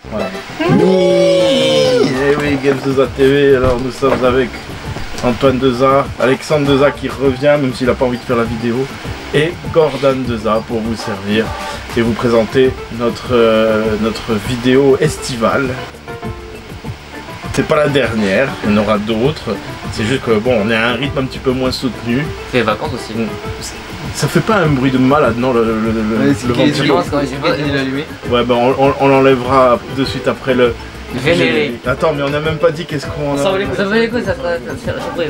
Voilà. Et oui, Games Deza TV, alors nous sommes avec Antoine Deza, Alexandre Deza qui revient, même s'il n'a pas envie de faire la vidéo, et Gordon Deza pour vous servir et vous présenter notre vidéo estivale. C'est pas la dernière, il y en aura d'autres. C'est juste que bon, on est à un rythme un petit peu moins soutenu. C'est les vacances aussi. Ça fait pas un bruit de malade, non, le ventilo. Ouais, ben on l'enlèvera de suite après le... Vénéré. Attends, mais on n'a même pas dit qu'est-ce qu'on a... Ça va les couilles, ça fera surprise.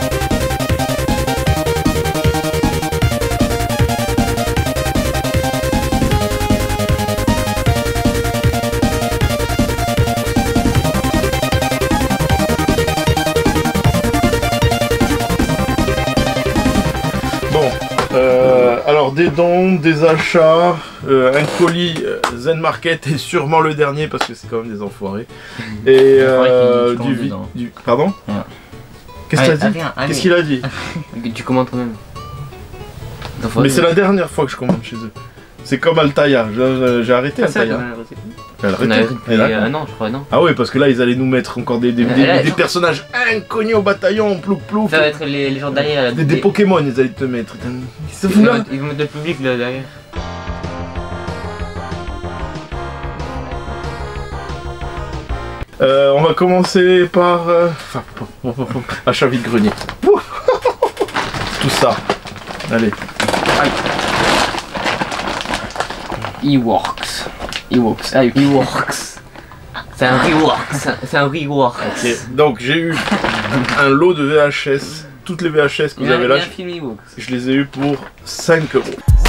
Alors des dons, des achats, un colis Zen Market est sûrement le dernier parce que c'est quand même des enfoirés. Et du... Pardon ouais. Qu'est-ce que t'as dit? Qu'est-ce qu'il a dit? Tu commandes quand même. Mais c'est la dernière fois que je commande chez eux. C'est comme Altaïa, j'ai arrêté Altaïa. Non, je crois non. Ah oui, parce que là ils allaient nous mettre encore des personnages inconnus au bataillon, plouf plouf. Ça va être les gens derrière. Des Pokémon ils allaient te mettre. Qu'est-ce que ça fout là? Ils vont mettre le public là derrière. On va commencer par achat vide-grenier. Tout ça. Allez. Eworks. C'est un reworks. C'est un reworks. Ok, donc j'ai eu un lot de VHS. Toutes les VHS que vous avez là, je les ai eu pour 5 €.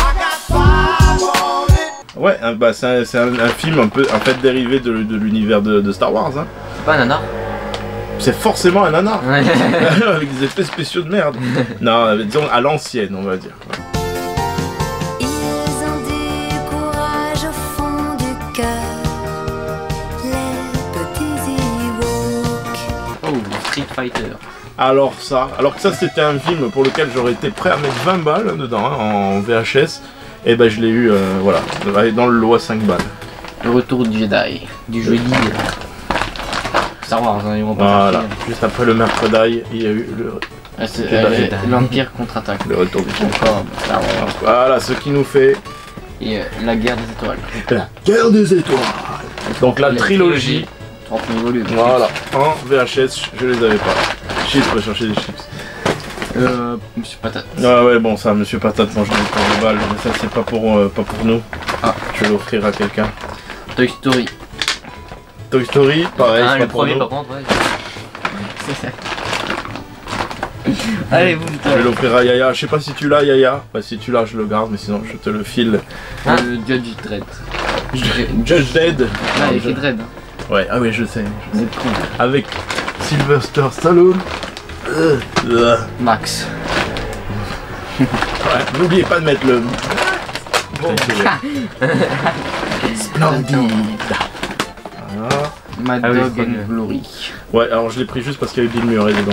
Ouais, bah c'est un film un peu en fait dérivé de l'univers de Star Wars. Hein. C'est pas un nanar? C'est forcément un nanar. Avec des effets spéciaux de merde. Non, disons à l'ancienne, on va dire. Street Fighter. Alors que ça c'était un film pour lequel j'aurais été prêt à mettre 20 balles dedans hein, en VHS. Et ben je l'ai eu voilà, dans le lot à 5 balles. Le retour du Jedi, du jeudi. Star Wars, hein, ils vont pas voilà, juste après le mercredi, il y a eu l'Empire contre-attaque. Le retour du Jedi. Voilà, ce qui nous fait... Et la guerre des étoiles. La guerre des étoiles. Donc la trilogie. 30 000 volumes. Voilà, en VHS, je les avais pas. Chips, je vais chercher des chips. Monsieur Patate. Ah ouais, bon, ça, Monsieur Patate mange des balles, mais ça, c'est pas pour nous. Ah, je vais l'offrir à quelqu'un. Toy Story. Toy Story, pareil. Ah, le premier, par contre, ouais. C'est ça. Allez, vous. Je vais l'offrir à Yaya. Je sais pas si tu l'as, Yaya. Bah, si tu l'as, je le garde, mais sinon, je te le file. Ah, le Judge Dredd. Judge Dredd. Ah, il fait Dredd. Ouais, ah oui, je sais. Avec Sylvester Stallone. Max. Ouais, n'oubliez pas de mettre le... Splendide. Voilà. Mad Dog and Glory. Ouais, alors je l'ai pris juste parce qu'il y avait Bill Murray dedans.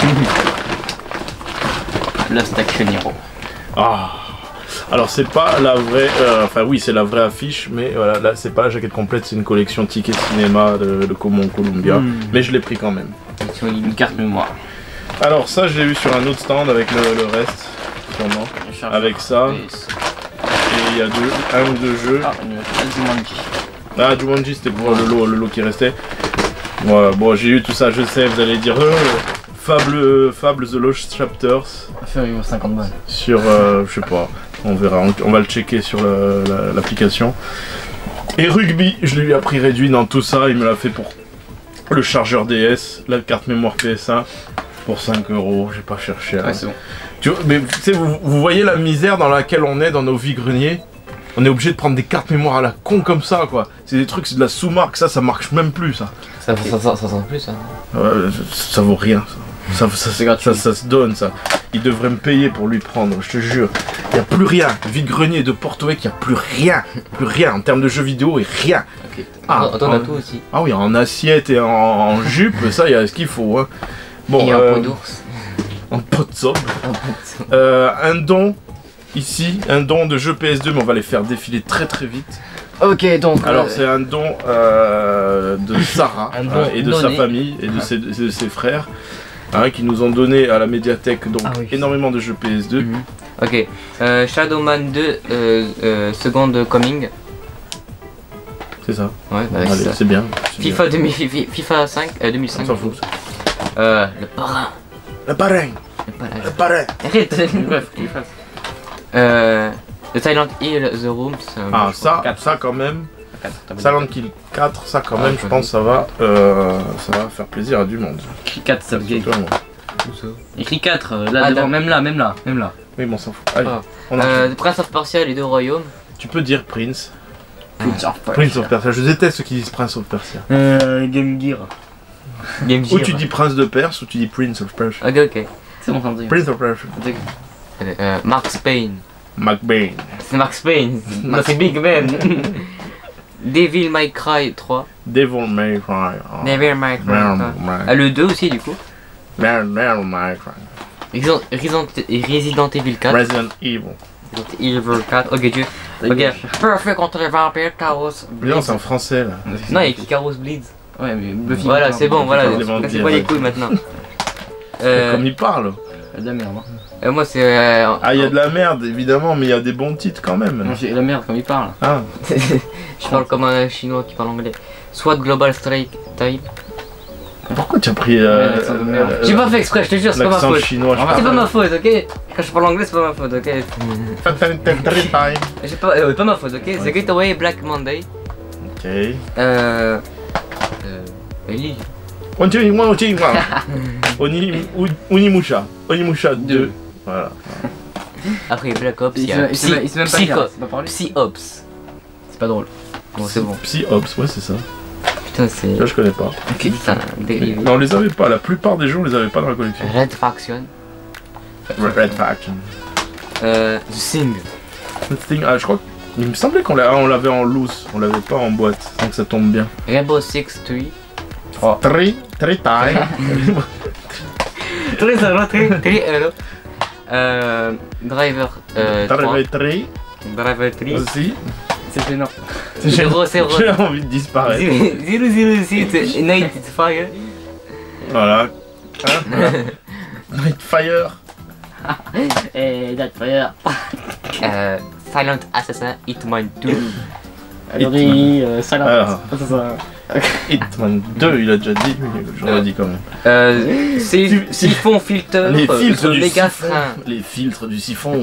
Lost Action Hero. Ah. Alors c'est pas la vraie, enfin oui c'est la vraie affiche, mais voilà, là c'est pas la jaquette complète, c'est une collection ticket cinéma de Common Columbia, mais je l'ai pris quand même. Sur une carte mémoire. Alors ça j'ai eu sur un autre stand avec le reste, sûrement, avec ça, et il y a un ou deux jeux. Ah, Jumanji. Ah Jumanji c'était pour le lot qui restait. Voilà, bon j'ai eu tout ça, je sais, vous allez dire Fable The Lost Chapters. Faire 50 balles. Sur, je sais pas. On verra, on va le checker sur l'application. Et Rugby, je lui ai pris réduit dans tout ça, il me l'a fait pour le chargeur DS, la carte mémoire PSA, pour 5 €, j'ai pas cherché. Ouais, c'est bon. Mais tu sais, vous voyez la misère dans laquelle on est dans nos vies greniers? On est obligé de prendre des cartes mémoire à la con comme ça, quoi. C'est des trucs, c'est de la sous-marque, ça marche même plus, ça. Ça sent plus, ça. Ouais, ça vaut rien, ça. Ça se donne ça. Il devrait me payer pour lui prendre, je te jure. Il n'y a plus rien. Vide-grenier de Porto-Vec, il n'y a plus rien. Plus rien en termes de jeux vidéo et rien. Ok. Ah, t'en as tout aussi. Ah oui, en assiette et en jupe, ça, il y a ce qu'il faut. Hein. Bon, et en pot d'ours. En pot de somme. Un don, ici, un don de jeux PS2, mais on va les faire défiler très très vite. Ok, donc. Alors c'est un don de Sarah Un don et de donné. sa famille et de ses frères qui nous ont donné à la médiathèque donc Ah oui. énormément de jeux PS2. Ok. Shadowman 2, Second Coming. C'est ça. Ouais, bah, Allez, c'est ça. c'est bien. c'est FIFA, bien. FIFA 5, 2005. On s'en fout. Le parrain. Le parrain. Le parrain. Le parrain. Arrête. Bref, qu'il fasse. The Silent Hill, The Room. c'est un- Ah ça, Quatre. ça quand même. T'as pas Silent Hill 4, ça quand Ah, même, je je pense ça va faire plaisir à du monde. écrit 4, ça veut dire. Surtout à moi. Écrit 4, là, Ah, devant, d'accord. même là. Oui, bon, on s'en fout. Allez, Ah. on enchaîne. The Prince of Persia, les deux royaumes. Tu peux dire Prince. Prince of Prince of Persia. Je déteste ceux qui disent Prince of Persia. Game Gear. Game Ou Gear. tu dis Prince de Perse ou tu dis Prince of Persia. Ok, ok. C'est bon, ça me dit. Prince of Persia. Max Payne. McBain. C'est Max Payne. Non, c'est Big Ben. Devil May Cry 3. Devil May Cry. Oh. Devil May Cry 3. Ah, Devil le 2 aussi, du coup. May Cry. Resident Evil 4. Resident Evil. Evil 4. Ok, tu. Ok. Perfect contre les vampires, Chaos. Mais non, c'est en français là. Non, il y a écrit Chaos Bleeds. Ouais, mais Buffy. Voilà, c'est bon, voilà. les vampires, C'est pas les ouais. couilles maintenant. Comme il parle. De la merde. Hein. Moi, c'est. Ah, il y a de la merde évidemment, mais il y a des bons titres quand même. Non, c'est la merde comme il parle. Ah, Je parle comme un chinois qui parle anglais. Soit Global Strike Type. pourquoi tu as pris l'accent de merde. J'ai pas fait exprès, je te jure, c'est pas ma l'accent faute. chinois? C'est pas ma faute, ok? Quand je parle anglais, c'est pas ma faute, ok? J'ai pas ma faute, ok? The Getaway, Black Monday. Ok. Ellie. Onimusha. Onimusha 2. Voilà. Après Black Ops, il Il y a sait même pas lire, Psycho. c'est pas parler. Psy Ops. C'est pas drôle. Bon, c'est bon. Psy Ops, ouais, c'est ça. Putain, c'est. Là, je connais pas. Putain, dérivé. Mais on les avait pas, la plupart des jeux, on les avait pas dans la collection. Red Faction. Red Faction. The Thing. Ah, je crois il me semblait qu'on l'avait en loose, on l'avait pas en boîte, donc ça tombe bien. Rainbow Six 3. Très taille. Très hello. Driver 3. Très Driver 3. aussi. C'est gênant. 0 J'ai envie de disparaître. 006 Night Fire. Voilà. Hein, voilà. Nightfire. Et Fire. Silent Assassin Hitman 2. Alori, Silent. Alors. C'est ça. Hitman 2, il a déjà dit, mais j'aurais dit quand même. Siphon Filter. Les filtres The du Mega siphon. Frein. Les filtres du siphon.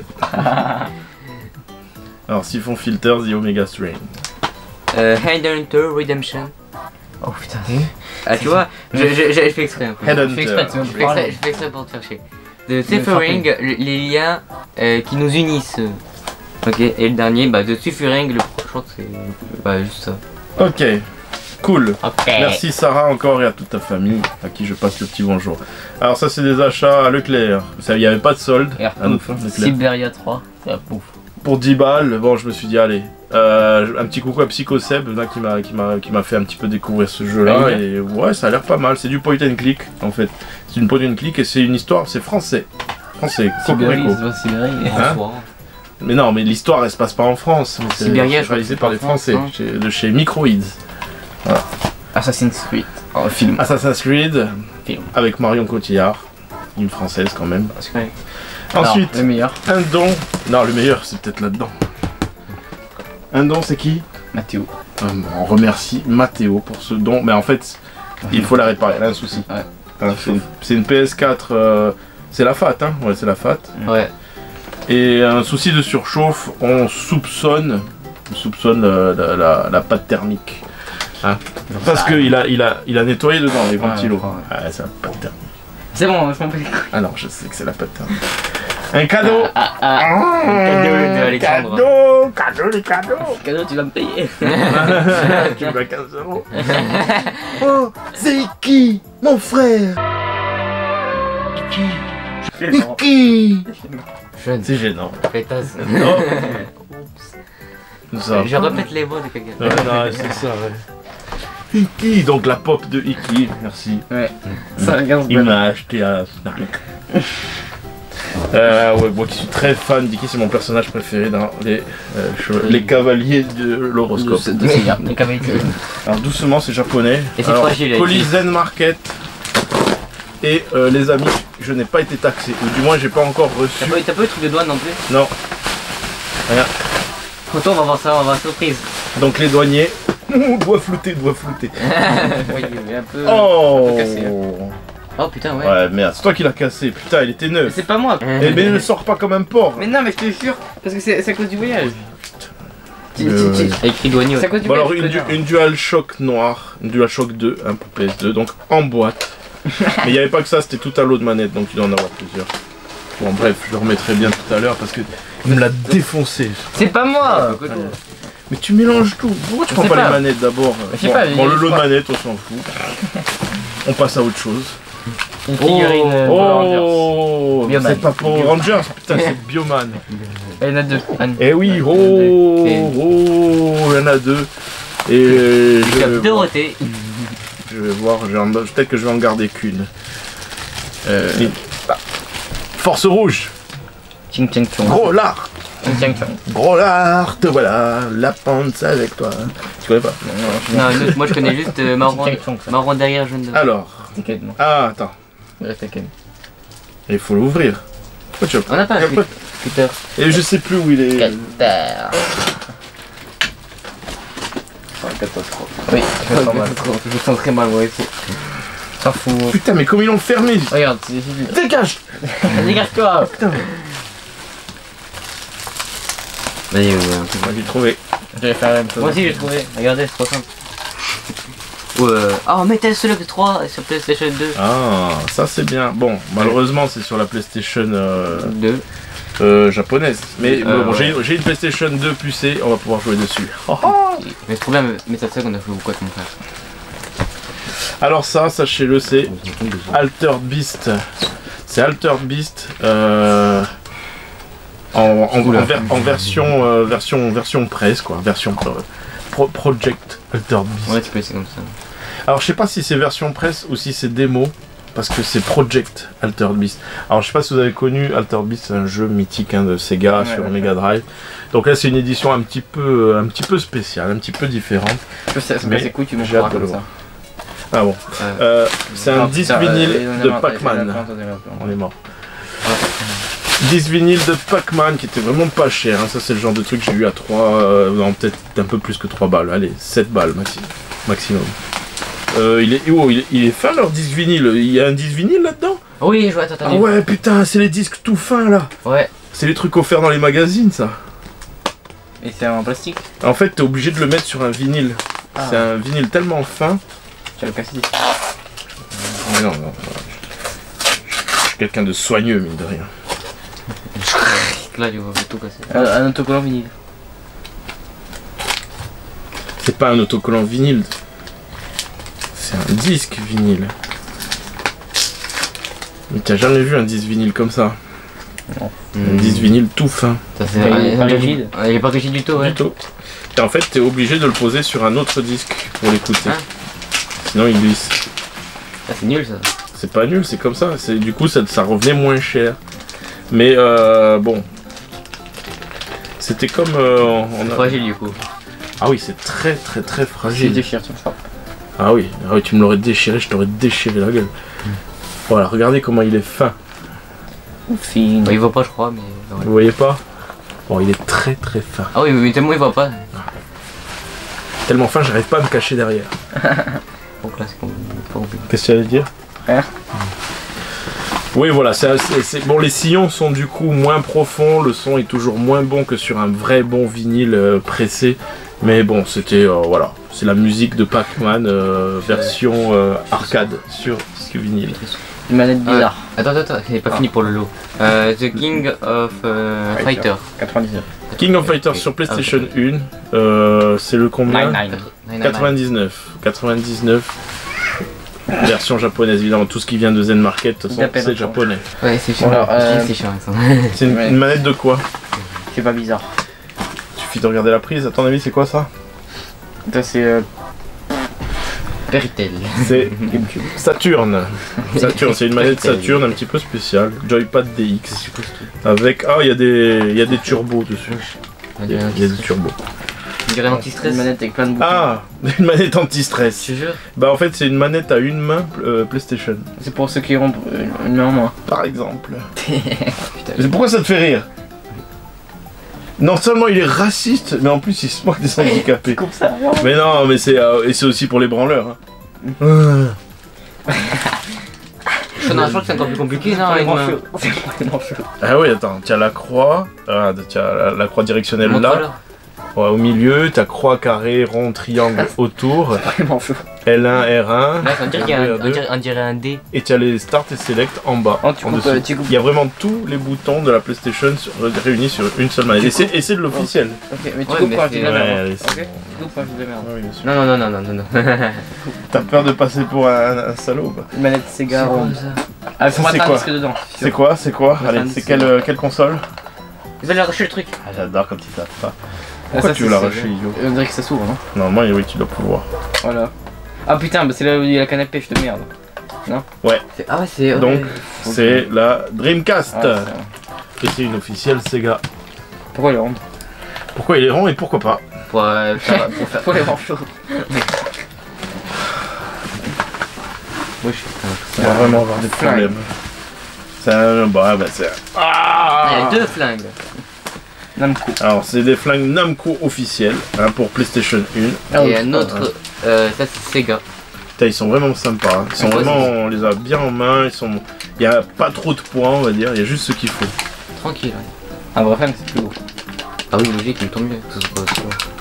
Alors, siphon filter, The Omega Strain. Headhunter Redemption. Oh putain. Ah, tu vois, je fais exprès un peu. Headhunter. Je fais exprès, tu vas me Je fais exprès, parler. je fais exprès pour te faire chier. The Suffering, les liens qui nous unissent. Ok, et le dernier, bah, The Suffering, le prochain, c'est bah, juste ça. Ok, cool. Ok. Merci Sarah encore et à toute ta famille à qui je passe le petit bonjour. Alors ça c'est des achats à Leclerc. Il n'y avait pas de solde. à nous, Leclerc. Siberia 3. C'est la pouf. Pour 10 balles, bon je me suis dit allez. Un petit coucou à Psycho Seb là, qui m'a fait un petit peu découvrir ce jeu là. Ah, Et ouais ça a l'air pas mal. C'est du point and click en fait. C'est une point and click et c'est une histoire, c'est français. Français, Siberia, Cocorico. c'est pas Siberia. Hein Mais non, mais l'histoire elle se passe pas en France. mais c'est Siberia, je réalisé crois par que les c'est Français, en France, de chez Microids. Assassin's Creed. Oh, film. Assassin's Creed, Film. avec Marion Cotillard, une française quand même. Ouais. Ensuite, Alors, le meilleur. un don. Non, le meilleur, c'est peut-être là-dedans. Un don, c'est qui Mathéo. On remercie Mathéo pour ce don, mais en fait, il faut la réparer, elle a un souci. Ouais. Hein, c'est une PS4, c'est la FAT, hein. Ouais, c'est la FAT. Ouais. Et un souci de surchauffe, on soupçonne la pâte thermique. Hein. Parce qu'il a nettoyé dedans les ventilos. ouais. Ah, c'est la pâte thermique. C'est bon, je m'en fais les couilles. Ah non, je sais que c'est la pâte thermique. Un cadeau. Cadeau de Alexandre. Les cadeaux. Cadeau, tu vas me payer. Tu me dois 15 €. Oh, c'est qui? Mon frère. Qui? Jeune. C'est gênant. Pétasse. Oh. Ça. Je répète les mots de quelqu'un. Ouais, non, c'est ça, ouais. Iki, donc la pop de Iki, merci. Ouais. Ça regarde Il m'a acheté à Snack. Ouais, moi qui suis très fan, Dicky c'est mon personnage préféré dans les cavaliers de l'horoscope. Les cavaliers. Alors doucement, c'est japonais. Et c'est Alors, fragile, Polizen Market. Et les amis, je n'ai pas été taxé, ou du moins j'ai pas encore reçu. T'as pas eu le truc de douane non plus? Non. Rien. Autant on va voir ça, on va voir surprise. Donc les douaniers. Doigt flouté, doigt flouté. Oui, il est un peu. Oh, un peu cassé, Oh putain, ouais. ouais, merde, c'est toi qui l'as cassé. Putain, il était Mais neuf. c'est pas moi. Eh ben, ne sors pas comme un porc. Mais non, mais je te jure, parce que c'est à cause du voyage. Ouais. C'est écrit douanier. C'est à cause du Bon alors voyage. une DualShock noire, une DualShock 2, hein, pour PS2, donc en boîte. Mais il n'y avait pas que ça, c'était tout à l'eau de manette, donc il doit en avoir plusieurs. Bon bref, je le remettrai bien tout à l'heure parce que il me l'a défoncé. C'est pas moi. Mais tu mélanges tout, pourquoi tu prends sais pas pas. les manettes d'abord? Je sais pas, Bon, le lot de quoi. manette, on s'en fout. On passe à autre chose. Une figurine Oh, Bioman. c'est pas pour Rangers, putain c'est Bioman. Il y en a deux. Anne. Eh oui, oh, il y en a deux. Et je vais voir. Dorothée. Je vais voir, peut-être que je vais en garder qu'une. Force rouge, Ching ching chong. gros lard, Ching ching chong. gros lard, te voilà, la pente avec toi. Tu connais pas? Non, moi je connais juste marron, Ching chong, ça. marron derrière, jaune devant. Alors, T'inquiète, non. ah attends, Reste à Ken. il faut l'ouvrir. Pourquoi tu as On n'a pas un Twitter. Et je sais plus où il est. Catastrophe. Oui, Je me sens mal. je me sens très mal, moi aussi. S'en fout. Putain, mais comme ils l'ont fermé. Regarde, c'est Dégage. Dégage-toi. Vas-y, Moi j'ai trouvé. J'allais faire la même chose. moi aussi j'ai trouvé. Regardez, c'est trop simple. Oh, Metal Slug 3 sur PlayStation 2. Ah, ça c'est bien. Bon, malheureusement c'est sur la PlayStation 2. japonaise. Mais bon, ouais. j'ai une PlayStation 2 pucée, on va pouvoir jouer dessus. Mais trop bien, Metal Slug, on a fait beaucoup avec mon frère. Alors ça, sachez-le, c'est Altered Beast. C'est Altered Beast en version presse, quoi. Version Project Altered Beast. Ouais, tu peux essayer comme ça. Alors je sais pas si c'est version presse ou si c'est démo, parce que c'est Project Altered Beast. Alors je sais pas si vous avez connu Altered Beast, c'est un jeu mythique hein, de Sega sur Mega Drive. Donc là c'est une édition un petit peu spéciale, un petit peu différente. Mais C'est cool, tu j'ai hâte de le voir. Ah bon. C'est un 10 vinyle de Pac-Man. On est mort. 10 vinyles de Pac-Man qui était vraiment pas cher. Hein. Ça c'est le genre de truc que j'ai eu à 3, non peut-être un peu plus que 3 balles. Allez, 7 balles maximum. Il est fin leur disque vinyle. Il y a un disque vinyle là-dedans? Oui, je vois, attends. Ah ouais putain, c'est les disques tout fins là. Ouais. C'est les trucs offerts dans les magazines ça. Et c'est en plastique? En fait t'es obligé de le mettre sur un vinyle. Ah. C'est un vinyle tellement fin. Tu as le cassé. Mais non. Je suis quelqu'un de soigneux mine de rien. Là, tu vas tout casser. Un autocollant vinyle. C'est pas un autocollant vinyle. C'est un disque vinyle. Mais t'as jamais vu un disque vinyle comme ça? Un disque vinyle tout fin. Ça, c'est Pas rigide. Il est pas rigide du tout, ouais. Du tout. Et en fait t'es obligé de le poser sur un autre disque pour l'écouter. Hein? Sinon il glisse. Ah, c'est nul ça. C'est pas nul, c'est comme ça. Du coup ça revenait moins cher. Mais bon. C'était comme Fragile du coup. Ah oui, c'est très Je fragile. déchire, tu me frappes. Ah oui, tu me l'aurais déchiré, je t'aurais déchiré la gueule. Voilà, regardez comment il est fin. Fine. Bah, il voit pas, je crois, mais. Ouais. Vous voyez pas? Bon, il est très fin. Ah oui, mais tellement il voit pas. Tellement fin, j'arrive pas à me cacher derrière. Donc là, c'est compliqué. Qu'est-ce que tu allais dire? Hein? Oui, voilà, bon, les sillons sont du coup moins profonds, le son est toujours moins bon que sur un vrai bon vinyle pressé. Mais bon, c'était, voilà, c'est la musique de Pac-Man version arcade sur ce vinyle. Une manette bizarre. Attends, c'est pas fini pour le lot. The King of Fighter. 99. King of Fighters sur PlayStation 1, c'est le combien? 99. Version japonaise, évidemment, tout ce qui vient de Zen Market, de toute façon, c'est japonais. Ouais, c'est chiant. Voilà, C'est chiant, ça. C'est une manette de quoi? C'est pas bizarre. Il suffit de regarder la prise, à ton avis, c'est quoi ça? Ça c'est... Peritel. C'est Saturn. Saturn, c'est une manette Saturn un petit peu spéciale. Joypad DX. Avec. Ah, il y a des turbos dessus. Il y a des turbos. On dirait un anti-stress. Une manette avec plein de boutons. Ah, une manette anti-stress. Je te jure. Bah, en fait, c'est une manette à une main PlayStation. C'est pour ceux qui auront une main en moins. Par exemple. Putain. C'est pourquoi ça te fait rire? Non seulement il est raciste, mais en plus il se moque des handicapés. Comme ça. Mais non, mais c'est aussi pour les branleurs. Hein. Je crois que c'est encore plus compliqué, non? Avec moi. C'est pour les manchots. Ah oui, attends, tu as la croix, tu as la croix directionnelle là, ouais, au milieu, tu as croix, carré, rond, triangle autour, Les manchots. L1, R1, Là, on dirait qu'il y a R2, on dirait un D. et tu as les start et select en bas. Oh, tu en coupes, dessous. tu coupes. Il y a vraiment tous les boutons de la PlayStation réunis sur une seule manette. Et c'est de l'officiel. Ok, mais tu Ouais, coupes mais quand je dis de la c'est- merde. ouais, Ok, c'est tu coupes quand je dis de la merde. Oui, bien sûr. Non. T'as peur de passer pour un salaud bah. Une manette Sega ronde. ça? Ah, faut Ça, mettre c'est un quoi disque dedans. C'est quoi? C'est quoi? Ouais, Allez, c'est c'est un quelle console? Ils veulent arracher le truc. Ah, j'adore quand ils savent pas. Ah, Pourquoi ça, tu veux c'est l'arracher, Sega. idiot? On dirait que ça s'ouvre, non? Normalement, oui, tu dois pouvoir. Voilà. Ah putain, bah c'est là où il y a la canne à pêche de merde. Ah ouais, c'est. Donc, c'est la Dreamcast. Ouais, Et c'est une officielle Sega. pourquoi il est rond? Pourquoi il est rond et pourquoi pas? Pour faire. Pour les manchots. Oui, On va vraiment avoir des problèmes. C'est un. Bah, c'est. Ah, il y a deux flingues. Namco. Alors, c'est des flingues Namco officielles hein, pour PlayStation 1. Et un autre. Ça, c'est Sega. Putain, ils sont vraiment sympas. Hein. Ils sont Ouais, vraiment. On les a bien en main. Il n'y a pas trop de points, on va dire. Il y a juste ce qu'il faut. Tranquille. Ouais. Un vrai flingue, c'est plus beau. Ah oui, logique, il me tombe mieux. Que ce soit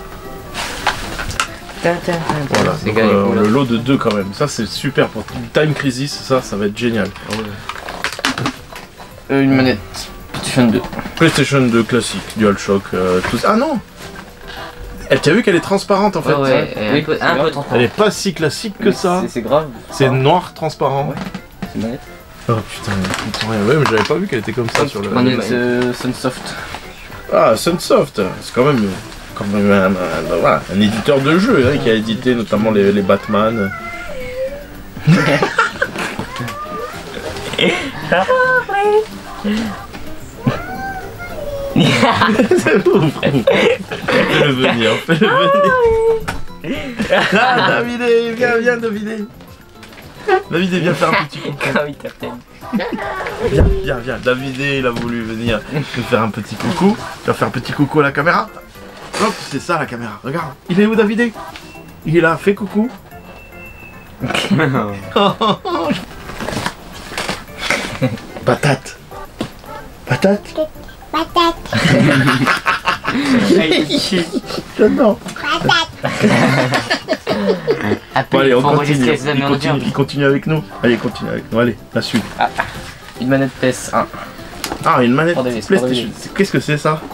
Voilà. C'est Donc, gagné, voilà. le lot de 2 quand même. Ça, c'est super pour Time Crisis. Ça va être génial. Ah ouais. Une manette PlayStation 2. PlayStation 2 classique, DualShock, tout ça. Ah non! Tu as vu qu'elle est transparente en fait? Ouais, et Oui, un peu c'est grave. transparent. Elle est pas si classique que ça. C'est grave. C'est noir transparent. Ouais. C'est une manette. Oh putain, je comprends rien. Ouais, mais j'avais pas vu qu'elle était comme ça sur le. On est- C'est Sunsoft. Ah, Sunsoft, c'est quand même voilà, un éditeur de jeux hein, qui a édité notamment les Batman. C'est bon, frère. Fais-le venir, fais-le venir. Ah, Davidé, viens Davidé. Davidé, viens faire un petit coucou. Viens, Davidé, il a voulu venir nous faire un petit coucou. Tu vas faire un petit coucou à la caméra. Hop, c'est ça la caméra, regarde. Il est où Davidé? Il est là, fais coucou. Patate. Patate. J'adore. Bon, allez, on continue. Il continue avec nous. Allez, continue avec nous. Allez, la suite. Une manette PS1. Ah, une manette Pour Davis, PlayStation. Qu'est-ce que c'est ça?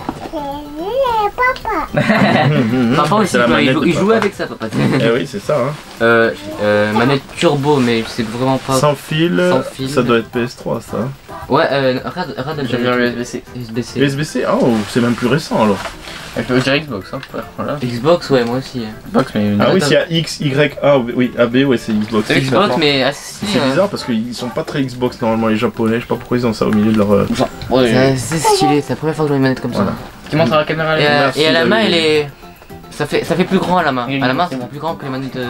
Papa aussi, C'est la quoi, manette de il jouait papa. avec ça, papa. Eh oui, c'est ça. Hein. Manette turbo, mais c'est vraiment pas. Sans fil, Sans fil. ça doit être PS3 ça. Ouais, regarde J'ai vu un USB-C. USB-C. USB-C, oh, c'est même plus récent alors. Avec le direct Xbox, hein. Voilà. Xbox, ouais, moi aussi. Xbox, mais une Ah oui, attends. s'il y a X, Y, A, oui, AB, ouais, c'est Xbox. C'est Xbox, d'accord. mais assez. C'est bizarre parce qu'ils sont pas très Xbox normalement, les japonais. Je sais pas pourquoi ils ont ça au milieu de leur. Ouais. C'est stylé, c'est la première fois que je vois une manette comme ça. Voilà. Tu montres à la caméra Et, merci, et à la main, David. elle est. Ça fait plus grand à la main. Il est À la main, c'est c'est bon. plus grand que les manettes de.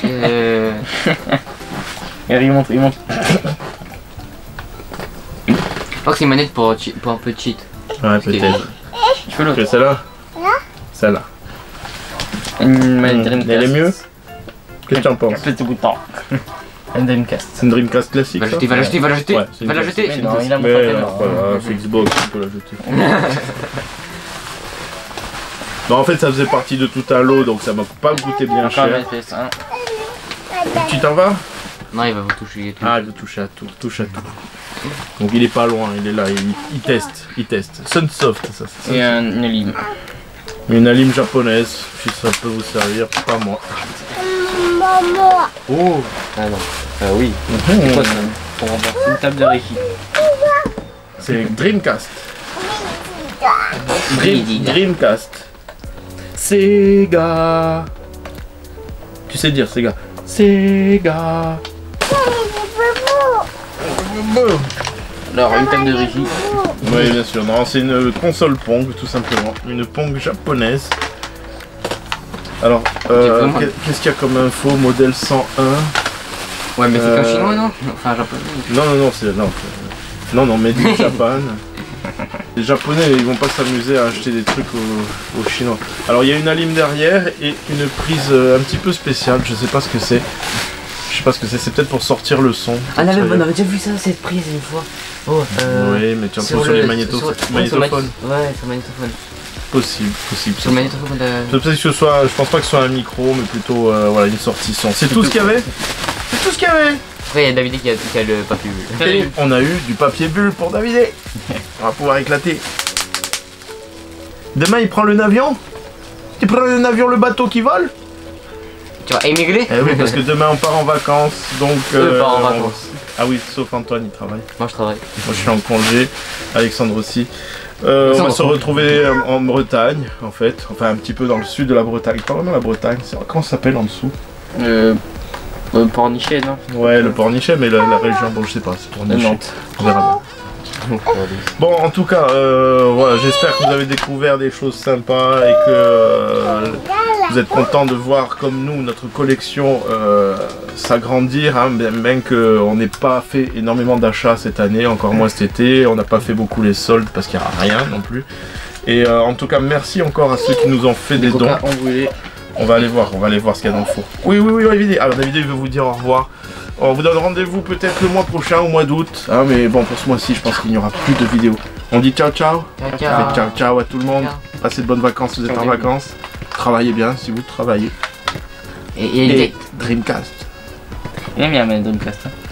Il montre. Je crois que c'est une manette pour un peu cheat. Ouais, peut-être. Je fais l'autre. Que celle-là? Celle-là. Une manette Dreamcast. Elle est mieux? Qu'est-ce que tu en penses? Petit bouton. Une Dreamcast. C'est une Dreamcast classique. Va la ça jeter, va la jeter, va la jeter. Ouais, c'est une Va la classique. jeter. Mais c'est non, une il a montré Mais à la non, caméra. c'est pas grave, c'est Xbox, on peut la jeter. Bon, en fait, ça faisait partie de tout un lot, donc ça m'a pas coûté bien Encore une cher. manette PS1. Tu t'en vas? Non, il va vous toucher et tout. Ah, il veut toucher à tout, touche à tout. Donc il est pas loin, il est là, il teste. Sunsoft, ça c'est Et ça. une lime. Une lime japonaise, si ça peut vous servir, pas moi. Oh. Ah non. Oui. C'est quoi ça pour remplacer une table de Reiki. C'est Dreamcast. Dreamcast. Dreamcast. Sega. Tu sais dire Sega. Sega. Alors, une table de régie. Oui, bien sûr. Non, c'est une console Pong, tout simplement. Une Pong japonaise. Alors, qu'est-ce qu'il y a comme info? Modèle 101. Ouais, mais c'est qu'un chinois, non? Enfin, japonais. Non, c'est... Non, made in Japan. Les Japonais, ils vont pas s'amuser à acheter des trucs aux Chinois. Alors, il y a une alim derrière et une prise un petit peu spéciale. Je sais pas ce que c'est. C'est peut-être pour sortir le son. Ah, on avait déjà vu ça, cette prise une fois. Oh, oui, mais tu en trouves sur les magnétophones. Ouais, sur magnétophone. Possible. Sur le magnétophone de... C'est peut-être que ce soit, je pense pas que ce soit un micro, mais plutôt voilà, une sortie son. C'est tout ce qu'il y avait. C'est tout ce qu'il y avait. Après, il y a David qui a le papier bulle. Et on a eu du papier bulle pour David. On va pouvoir éclater. Demain, il prend le avion. Tu prends le avion, le bateau qui vole. Tu vas émigrer? Eh oui, parce que demain, on part en vacances. Donc, on part en vacances. Ah oui, sauf Antoine, il travaille. Moi, je travaille. Moi, je suis en congé. Alexandre aussi. On va se retrouver en Bretagne, en fait. Enfin, un petit peu dans le sud de la Bretagne. Pas vraiment la Bretagne. Comment ça s'appelle en dessous? Pornichet, non? Ouais, le Pornichet, mais la région, bon, je sais pas. C'est Pornichet. Nantes. On verra bien. Bon, en tout cas, voilà, j'espère que vous avez découvert des choses sympas et que vous êtes contents de voir comme nous notre collection s'agrandir, hein, bien qu'on n'ait pas fait énormément d'achats cette année, encore moins cet été, on n'a pas fait beaucoup les soldes parce qu'il n'y a rien non plus. Et en tout cas, merci encore à ceux qui nous ont fait des dons. On va aller voir ce qu'il y a dans le four. Oui, David. Alors David veut vous dire au revoir. On vous donne rendez-vous peut-être le mois prochain, au mois d'août. Hein, mais bon, pour ce mois-ci, je pense qu'il n'y aura plus de vidéos. On dit ciao. Ciao. Ciao à tout le monde. Passez de bonnes vacances si vous êtes en vacances. Travaillez bien si vous travaillez. Et Dreamcast. Il aime bien Dreamcast.